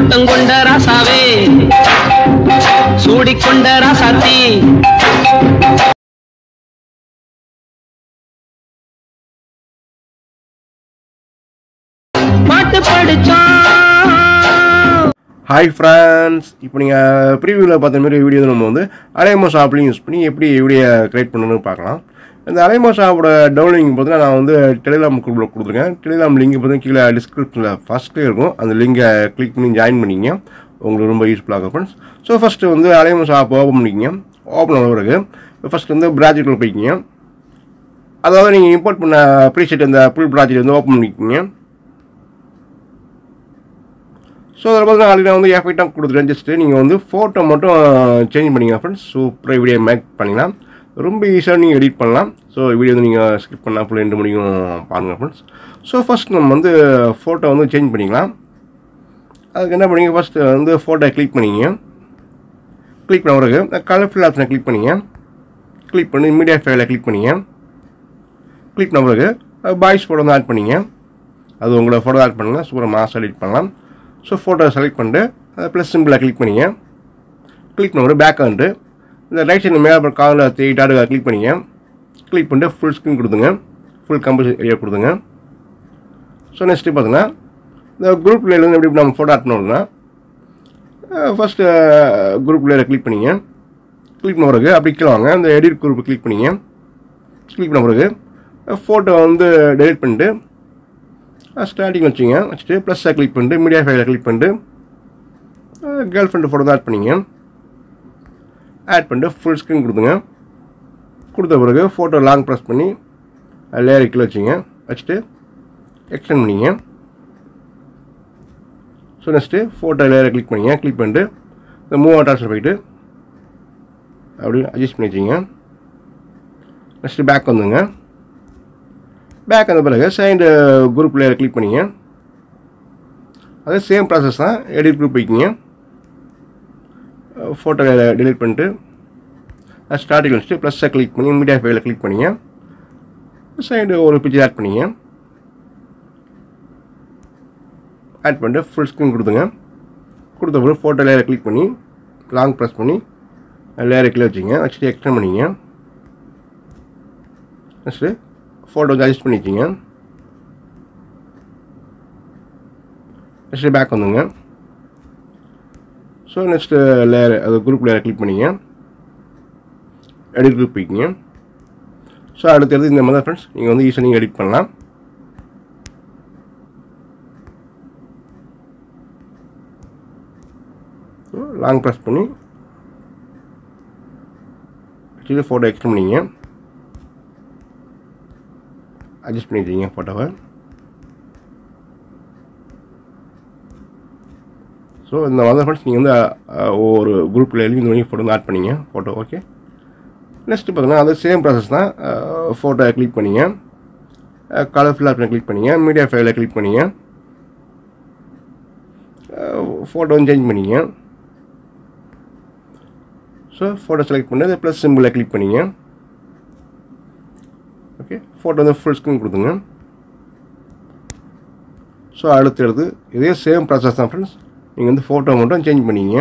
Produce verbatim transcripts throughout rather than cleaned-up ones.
ஆட்டம் கொண்ட ராசாவே சூடிக்கொண்ட ராசாத்தி பாட்டு படிச்சோம். ஹாய் ஃப்ரெண்ட்ஸ், இப்போ நீங்கள் ப்ரீவியூவில் பார்த்த மாதிரி வீடியோ நம்ம வந்து அலைமோஷன் ஆப்லையும் யூஸ் பண்ணி எப்படி வீடியோ க்ரியேட் பண்ணணும்னு பார்க்கலாம். இந்த அலைமோஷன் ஆப்போட டவுன்லிங் பார்த்தீங்கன்னா நான் வந்து டெலிகிராம் குரூப்பில் கொடுத்துருக்கேன். டெலிகிராம் லிங்க் பார்த்தீங்கன்னா கீழே டிஸ்கிரிப்ஷனில் ஃபஸ்ட்டே இருக்கும். அந்த லிங்கை கிளிக் பண்ணி ஜாயின் பண்ணிங்க, உங்களுக்கு ரொம்ப யூஸ்ஃபுல்லாக இருக்கும் ஃப்ரெண்ட்ஸ். ஸோ ஃபஸ்ட்டு வந்து அலைமோஷன் ஆப் ஓப்பன் பண்ணிக்கிங்க. ஓப்பன் ஆன பிறகு ஃபஸ்ட்டு வந்து ப்ராஜெக்டில் போய்க்கிங்க. அதாவது நீங்கள் இம்போர்ட் பண்ண ப்ரீசெட் அந்த ஃபுல் ப்ராஜெக்ட் வந்து ஓப்பன் பண்ணிக்கிங்க. ஸோ அதில் பார்த்தீங்கன்னா ஆல்ரெடி நான் வந்து எஃபெக்டாக கொடுத்துட்டேன். ஜஸ்ட்டு நீங்கள் வந்து ஃபோட்டோ மட்டும் சேஞ்ச் பண்ணிங்க ஃப்ரெண்ட்ஸ். சூப்பராக வீடியோ மேக் பண்ணிக்கலாம். ரொம்ப ஈஸியாக நீங்கள் எடிட் பண்ணலாம். ஸோ வீடியோ வந்து நீங்கள் ஸ்கிப் பண்ணால் ஃபுல் ரெண்டு மணிக்கும் பாருங்கள் ஃப்ரெண்ட்ஸ். ஸோ ஃபஸ்ட் நம்ம வந்து ஃபோட்டோ வந்து சேஞ்ச் பண்ணிக்கலாம். அதுக்கு என்ன பண்ணிங்க, ஃபஸ்ட்டு வந்து ஃபோட்டோ கிளிக் பண்ணிங்க. கிளிக் பண்ண பிறகு கலர் ஃபில் ஆப்ஷனை கிளிக் பண்ணிங்க. கிளிக் பண்ணி மீடியா ஃபைலை கிளிக் பண்ணிங்க. கிளிக் பண்ண பிறகு பாய்ஸ் ஃபோட்டோ வந்து ஆட் பண்ணிங்க. அது உங்களோட ஃபோட்டோ ஆட் பண்ணுங்கள், சூப்பராக மாஸ் எடிட் பண்ணலாம். ஸோ ஃபோட்டோ செலக்ட் பண்ணிட்டு ப்ளஸ் சிம்பிளாக கிளிக் பண்ணிங்க. கிளிக் பண்ண பேக் வந்துட்டு இந்த ரைட் சைடு மேலே அப்புறம் காலில் த்ரீ டாட்டு கிளிக் பண்ணிங்க. கிளிக் பண்ணிட்டு ஃபுல் ஸ்க்ரீன் கொடுத்துங்க, ஃபுல் கம்பல்ஸ் ஏரியா கொடுத்துங்க. ஸோ நெக்ஸ்ட்டு பார்த்தீங்கன்னா இந்த குரூப் லேயர்லேருந்து எப்படி நம்ம ஃபோட்டோ ஆட் பண்ணோம்னா ஃபஸ்ட்டு குரூப் லேயரை கிளிக் பண்ணிங்க. கிளிக் பண்ண பிறகு அப்படி கீழே வாங்க, இந்த எடிட் குரூப் கிளிக் பண்ணிங்க. கிளிக் பண்ண பிறகு ஃபோட்டோ வந்து டெலிட் பண்ணிட்டு ஸ்டார்டிங் வச்சுங்க. வச்சுட்டு ப்ளஸ்ஸை கிளிக் பண்ணிட்டு மீடியா ஃபைலை கிளிக் பண்ணிட்டு கேர்ள் ஃப்ரெண்டு ஃபோட்டோ தான் ஆட் பண்ணிங்க. ஆட் பண்ணிட்டு ஃபுல் ஸ்க்ரீன் கொடுத்துங்க. கொடுத்த பிறகு ஃபோட்டோ லாங் ப்ரெஸ் பண்ணி லேயர் கீழே வச்சுங்க. வச்சுட்டு எக்ஸ்டெண்ட் பண்ணிங்க. ஸோ நெக்ஸ்ட்டு ஃபோட்டோ லேயரை கிளிக் பண்ணிங்க. கிளிக் பண்ணிட்டு இந்த மூவ் அவுட் ஆப்ஷன் போயிட்டு அப்படி அட்ஜஸ்ட் பண்ணி வச்சுங்க. நெக்ஸ்ட்டு பேக் வந்துங்க. பேக் வந்த பிறகு செகண்ட் குரூப் லேயர் கிளிக் பண்ணிங்க. அதே சேம் ப்ராசஸ் தான். எடிட் குரூப் போய்க்கிங்க. ஃபோட்டோ லேயரை டெலிட் பண்ணிட்டு ஸ்டார்டிங் வச்சுட்டு ப்ளஸ்ஸை கிளிக் பண்ணி மீடியா ஃபைலை கிளிக் பண்ணிங்க. சைடு ஒரு பிக்சர் ஆட் பண்ணிங்க. ஆட் பண்ணிட்டு ஃபுல் ஸ்க்ரீன் கொடுத்துங்க. கொடுத்த பிறகு ஃபோட்டோ லேயரை கிளிக் பண்ணி லாங் ப்ரெஸ் பண்ணி லேயரை கீழே வச்சுங்க. வச்சுட்டு எக்ஸ்டெண்ட் பண்ணிங்க. நெக்ஸ்ட்டு ஃபோட்டோ வந்து அட்ஜஸ்ட் பண்ணி வச்சிங்க. நெக்ஸ்ட்டு பேக் வந்துங்க. ஸோ நெக்ஸ்ட்டு லேயர் அது குரூப் லேயரை கிளிக் பண்ணிங்க. எடிட் குரூப் போய்க்கிங்க. ஸோ அடுத்தது இந்த மாதிரி ஃப்ரெண்ட்ஸ் நீங்கள் வந்து ஈஸியாக நீங்கள் எடிட் பண்ணலாம். லாங் ப்ரெஸ் பண்ணி ஆக்சுவலி ஃபோட்டோ எக்ஸ்டெண்ட் பண்ணிங்க. அட்ஜஸ்ட் பண்ணிக்கிங்க ஃபோட்டோவை. ஸோ இந்த மாதிரி ஃப்ரெண்ட்ஸ் நீங்கள் வந்து ஒரு குரூப்பில் எழுதி இந்த மாதிரி ஃபோட்டோ வந்து ஆட் பண்ணிங்க ஃபோட்டோ. ஓகே, நெக்ஸ்ட்டு பார்த்தீங்கன்னா அது சேம் ப்ராசஸ் தான். ஃபோட்டோ கிளிக் பண்ணிங்க. கலர் ஃபில் ஆப்ஷனை கிளிக் பண்ணிங்க. மீடியா ஃபைலை கிளிக் பண்ணிங்க. ஃபோட்டோ வந்து சேஞ்ச் பண்ணிங்க. ஸோ ஃபோட்டோ செலக்ட் பண்ணி அது ப்ளஸ் சிம்பிளை கிளிக் பண்ணிங்க. ஓகே, ஃபோட்டோ வந்து ஃபுல் ஸ்க்ரீன் கொடுத்துங்க. ஸோ அடுத்து எடுத்து இதே சேம் ப்ராசஸ் தான் ஃப்ரெண்ட்ஸ். நீங்கள் வந்து ஃபோட்டோ மட்டும் சேஞ்ச் பண்ணிங்க.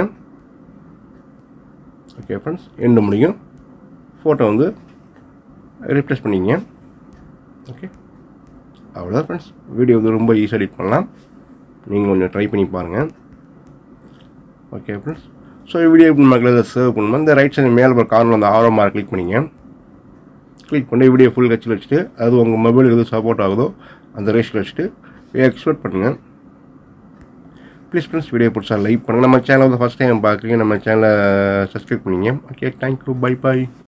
ஓகே ஃப்ரெண்ட்ஸ், எண்டு முடியும். ஃபோட்டோ வந்து ரீப்ளேஸ் பண்ணிங்க. ஓகே, அவ்வளோதான் ஃப்ரெண்ட்ஸ். வீடியோ வந்து ரொம்ப ஈஸியாக எடிட் பண்ணலாம். நீங்கள் கொஞ்சம் ட்ரை பண்ணி பாருங்கள். ஓகே ஃப்ரெண்ட்ஸ், ஸோ வீடியோ எப்படி மக்கள் சேவ் பண்ணணும், இந்த ரைட் சைடு மேலே ஒரு கார்னர் அந்த ஆரோ மார்க் கிளிக் பண்ணிங்க. கிளிக் பண்ணி வீடியோ ஃபுல் கட்சியில் வச்சுட்டு அது உங்கள் மொபைல் எது சப்போர்ட் ஆகுதோ அந்த ரேஷில் வச்சுட்டு எக்ஸ்போர்ட் பண்ணுங்கள். ப்ளீஸ் ஃப்ரெண்ட்ஸ், வீடியோ பிடிச்சா லைக் பண்ணுங்கள். நம்ம சேனல் வந்து ஃபஸ்ட் டைம் பார்க்குறீங்க, நம்ம சேனலை சப்ஸ்கிரைப் பண்ணிங்க. ஓகே, தேங்க்யூ, பை பாய்.